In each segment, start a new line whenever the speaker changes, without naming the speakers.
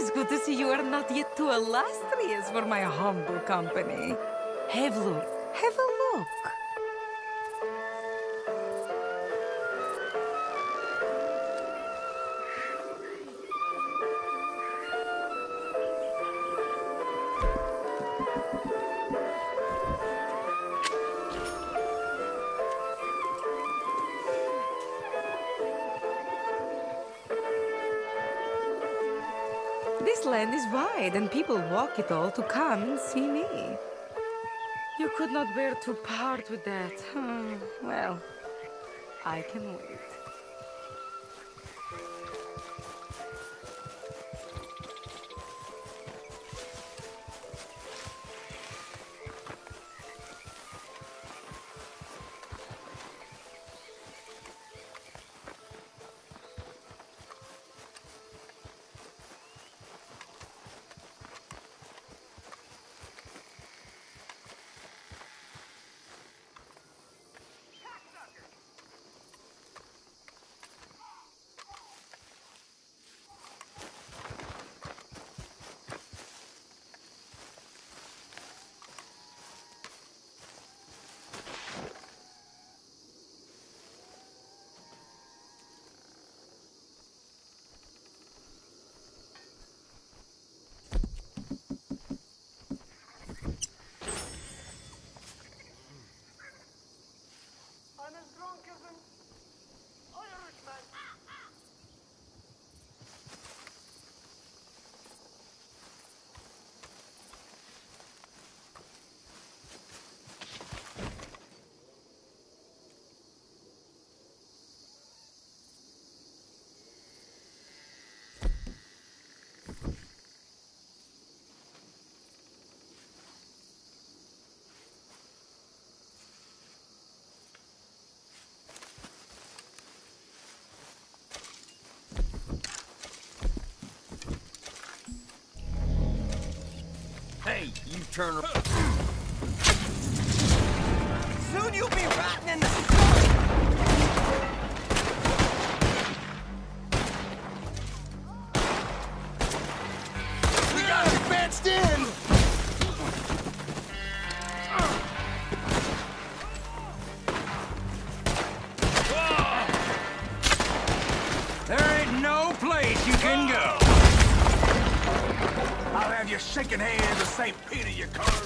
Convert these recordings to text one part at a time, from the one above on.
is good to see you are not yet too illustrious for my humble company. Have a look. Have a look. This land is wide, and people walk it all to come and see me. You could not bear to part with that. Well, I can wait.
Hey, you turn around. Soon you'll be rotting in the sun! We got it fenced in! There ain't no place you can go. I'll have you shaking hands with St. Peter, you cur.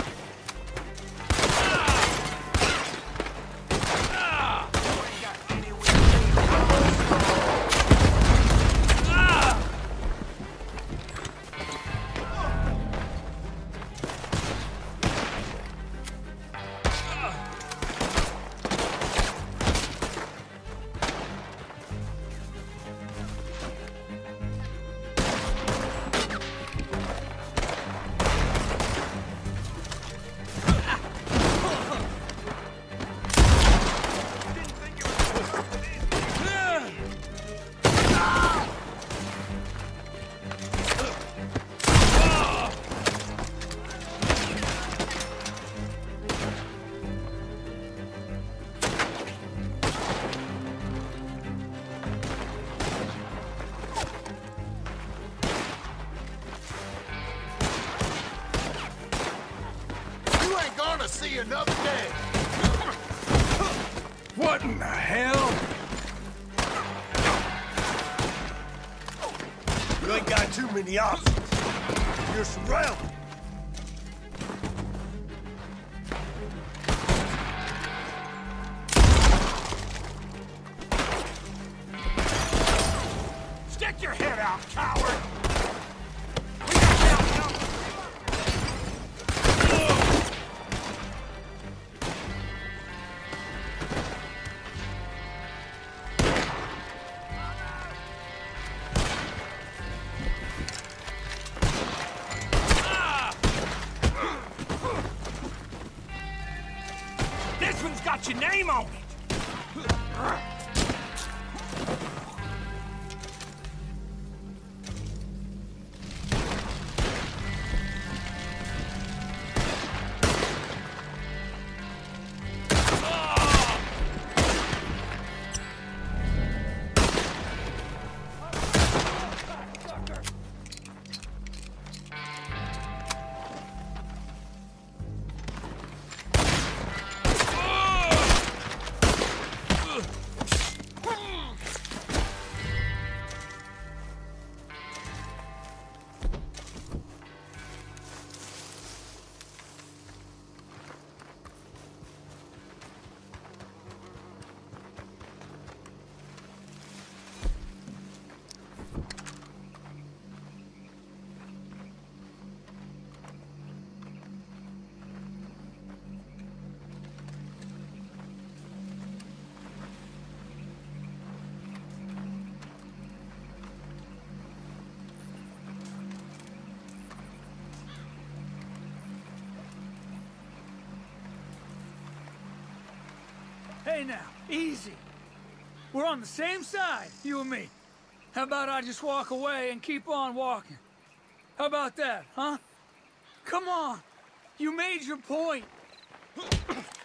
See another day. What in the hell? You ain't got too many options. You're surrounded. Stick your head out, coward! This one's got your name on it!
Okay now, easy. We're on the same side, you and me. How about I just walk away and keep on walking? How about that, huh? Come on, you made your point.